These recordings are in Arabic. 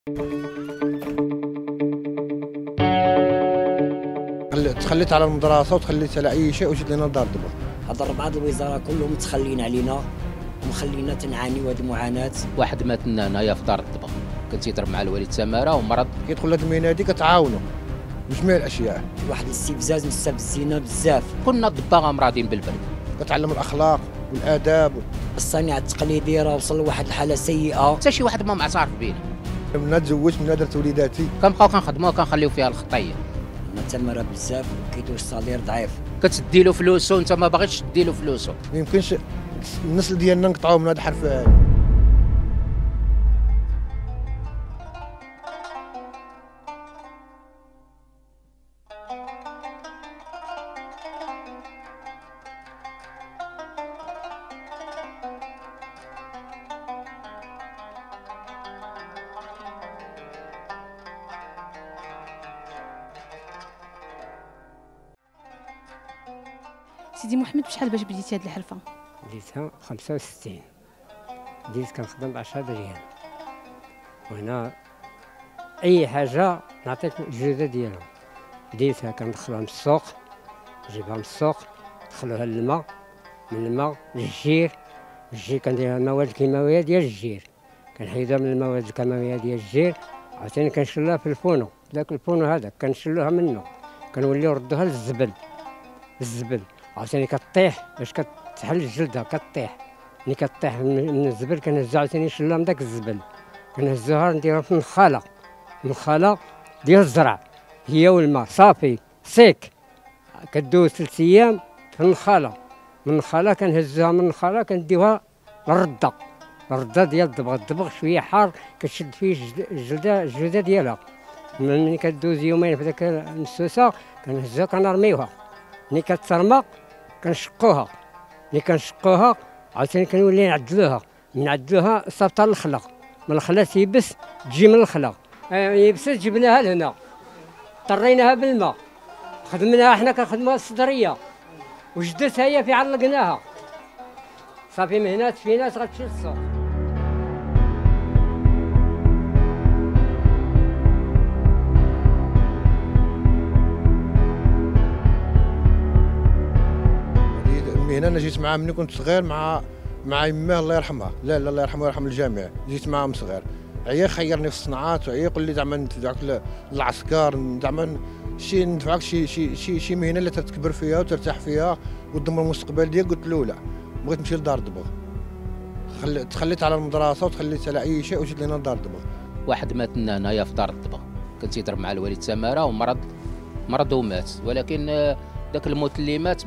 تخليت على المدرسه وتخليت على اي شيء وجيت لنا لدار الدبا. هاد 4 الوزاره كلهم متخلين علينا ومخلينا تنعانيو هاد المعاناه. واحد مات لنا هنايا في دار الدبا، كان تيضرب مع الوالد تماره ومرض. كيدخل هاد المهنه هادي كتعاونوا بجميع الاشياء. واحد الاستفزاز مستفزينا بزاف. كنا الدبا امراضين بالبرد. كتعلم الاخلاق والاداب. الصناعه التقليديه راه وصل لواحد الحاله سيئه. حتى شي واحد ما معترف بينا. من تزوجت من درت وليداتي كنبقاو كنخدموا وكنخليو فيها الخطيه. تماره بزاف وكيدوز الصالير ضعيف. كتدي له فلوسو وانت ما باغيش تدي له فلوسو. ما يمكنش النسل ديالنا نقطعوه من هاد الحرف هادي. سيدي محمد، بشحال باش بديتي هاد الحرفه؟ بديتها 65. بديت كنخدم ب10 ريال، وهنا اي حاجه نعطيك الجوده ديالها. بديتها كندخلها من السوق، نجيبها من السوق ندخلوها للماء، من الماء للجير. الجير كنديرها المواد الكيماويه ديال الجير، كنحيدها من المواد الكيماويه ديال الجير، عاوتاني كنشلوها في الفونو. داك الفونو هذاك كنشلوها منه، كنوليو نردوها للزبل. عاوتاني كطيح باش كتحل الجلده، كطيح. ملي كطيح من الزبل كنهزو عاوتاني نشلوها من داك الزبل، كنهزوها نديروها في النخاله ديال الزرع، هي والماء صافي سيك. كدوز 3 ايام في النخاله، من النخاله كنهزوها من النخاله كنديوها للرده ديال الدبغ شويه حار، كتشد فيه الجلده ديالها. ملي كدوز يومين في داك المسوسه كنهزوها كنرميوها. ملي كترمى كنشقوها، عاوتاني كنولي نعدلوها صافطه للخلا. من الخلا تيبس تجي من الخلا، يبست جبناها لهنا، طريناها بالماء، خدمناها حنا كنخدموها الصدريه، وجدتها هي في علقناها صافي. مهنات فينات غتمشي للسوق. هنا انا جيت معاه ملي كنت صغير مع يماه الله يرحمها. لا الله يرحمه ويرحم الجميع. جيت معاه من صغير، عيا خيرني في الصناعات، وعيا يقول لي زعما ندفعك للعسكر، زعما ندفعك شي مهنه اللي تتكبر فيها وترتاح فيها وتدمر المستقبل ديالك. قلت له لا، بغيت نمشي لدار الدبغ. تخليت على المدرسه وتخليت على اي شيء وجيت لنا لدار الدبغ. واحد مات لنا هنايا في دار الدبا، كان تيضرب مع الوالد تماره ومرض ومات. ولكن داك الموت اللي مات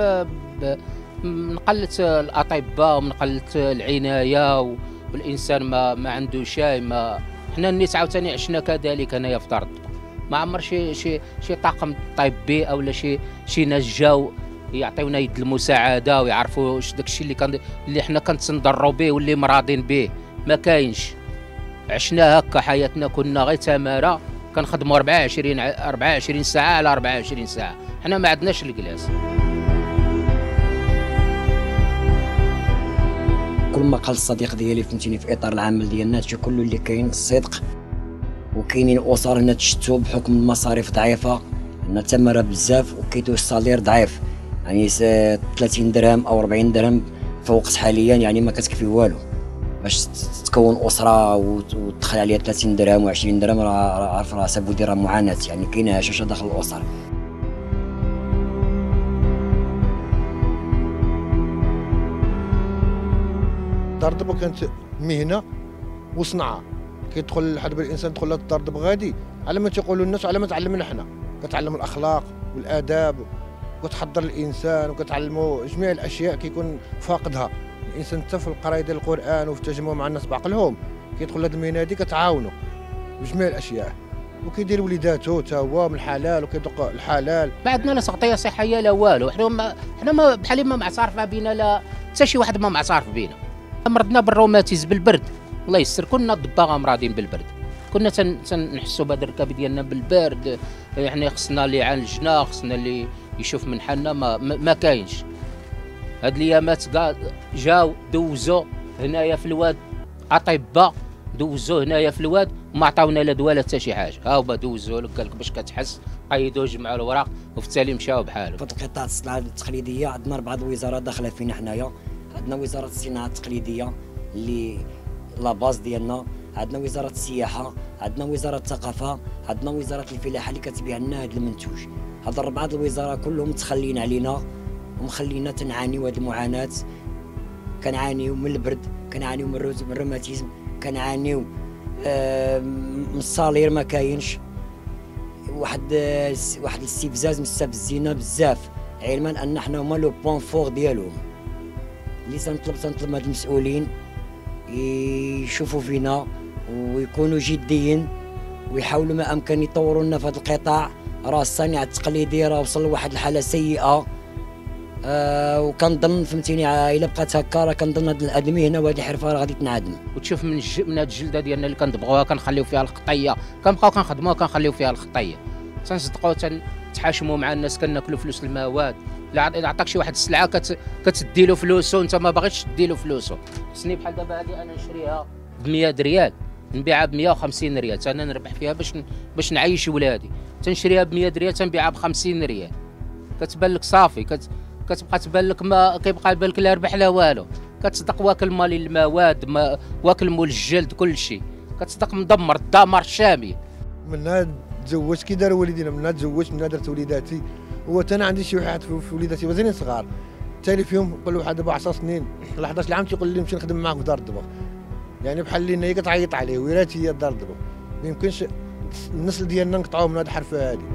من قله الاطباء ومن قله العنايه، والانسان ما عنده شاي. ما حنا الناس عاوتاني عشنا كذلك هنايا في دار الدبا. ما عمر شي طاقم طبي او شي ناس جاو يعطيونا يد المساعده ويعرفوا واش داكشي اللي حنا كنتنضروا به واللي مراضين به. ما كاينش. عشنا هكا حياتنا، كنا غير تماره كنخدموا 24 ساعه على 24 ساعه. حنا ما عندناش الجلاس. كل ما قال الصديق ديالي فهمتيني في اطار العمل ديالنا هادشي كله اللي كاين الصدق. وكاينين اسر هنا تشتوا بحكم المصاريف ضعيفه، هنا تماره بزاف وكيدوز الصالير ضعيف، يعني 30 درهم او 40 درهم في وقت حاليا يعني ما كتكفي والو. باش تكون اسره وتدخل عليها 30 درهم و20 درهم راه عارف راه سابو دير معاناه، يعني كاينه هشاشه داخل الاسر. دار الدبا كانت مهنه وصنعه. كيدخل حد الانسان يدخل لدار الدبا غادي على ما تيقولوا الناس وعلى ما تعلمنا حنا. كتعلم الاخلاق والاداب وكتحضر الانسان وكتعلموا جميع الاشياء كيكون فاقدها الانسان. حتى في القرايه ديال القران وفي التجمع مع الناس بعقلهم كيدخل لهاد المهنه هادي كتعاونوا بجميع الاشياء، وكيدير وليداتو حتى هو من الحلال وكيدق الحلال. ما عندنا لا تغطيه صحيه لا والو. حنا ما بحال ما معترف بينا، لا حتى شي واحد ما معترف بينا. مرضنا بالروماتيزم بالبرد، الله يستر. كنا الدباغه امراضين بالبرد، كنا تنحسوا بهذا الركاب ديالنا بالبرد. يعني خصنا اللي يعالجنا، خصنا اللي يشوف من حالنا. ما كاينش. هاد الايامات كاع جاو دوزو هنايا في الواد اطباء، دوزو هنايا في الواد وما عطاونا لا دواء لا حتى شي حاجه. ها هما دوزوا لك قال لك باش كتحس قيدوا جمعوا الوراق وفي التالي مشاو بحالهم. في القطاع الصناعه التقليديه عندنا 4 الوزارات داخله فينا حنايا. عندنا وزاره الصناعه التقليديه اللي لا باز ديالنا، عندنا وزاره السياحه، عندنا وزاره الثقافه، عندنا وزاره الفلاحه اللي كتبيع لنا هذا المنتوج. هاد 4 الوزاره كلهم متخلين علينا ومخلينا تنعانيو هاد المعاناه. كنعانيو من البرد، كنعانيو من الروماتيزم، كنعانيو من الصالير ما كاينش. واحد الاستفزاز مستفزينا بزاف، علما ان حنا هما لو بوان فور ديالهم. اللي تنطلب من هاد المسؤولين يشوفوا فينا ويكونوا جديين ويحاولوا ما امكن يطوروا لنا في هذا القطاع. راه الصناعه التقليديه راه وصل لواحد الحاله سيئه. وكنظن فهمتيني الا بقات هكا راه كنظن هاد الادمي هنا وهاد الحرفه راه غادي تنعدم. وتشوف من هاد الجلده ديالنا اللي كنطبغوها كنخليو فيها الخطيه، كنبقاو كنخدموها كنخليو فيها الخطيه، تنصدقوا تنتحاشموا مع الناس، كناكلوا فلوس المواد. الا عطاك شي واحد السلعه كتدي له فلوسو وانت ما باغيش تدي له فلوسو. خصني بحال دابا هذه انا نشريها ب 100 ريال نبيعها ب 150 ريال، انا نربح فيها باش نعيش ولادي. تنشريها ب 100 ريال تنبيعها ب 50 ريال. كتبان لك صافي، كتبقى تبان لك ما كيبقى يبان لك لا ربح لا والو. كتصدق واكل مال المواد، واكل مول الجلد، كل شيء كتصدق مدمر، الدمار الشامل. منها تزوجت كي داروا والدينا، منها تزوجت، منها درت وليداتي. انا عندي شي واحد في وليداتي مازالين صغار، تالي فيهم كل واحد دابا 10 سنين ولا 11 عام تيقول لي نمشي نخدم معاك في دار الطبخ. يعني بحال اللي هي كتعيط عليه ويراتي هي دار الطبخ. ما يمكنش النسل ديالنا نقطعوه من هذه الحرفه هذه.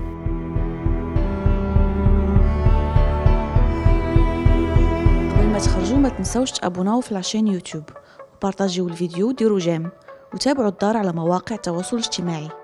قبل ما تخرجوا ما تنساوش تابوناو في لاشين يوتيوب وبارطاجيو الفيديو وديروا جيم وتابعوا الدار على مواقع التواصل الاجتماعي.